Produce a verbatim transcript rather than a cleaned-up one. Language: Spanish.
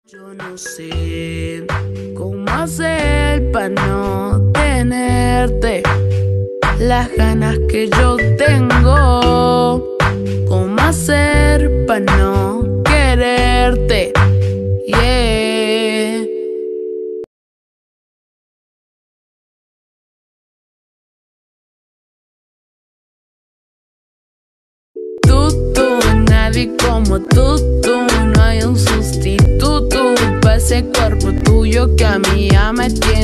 Yo no sé cómo hacer para no tenerte las ganas que yo tengo. Cómo hacer para no quererte, yeah. Tú, tú, nadie como tú, tú. No hay un sustituto para ese cuerpo tuyo que a mí ya me tiene.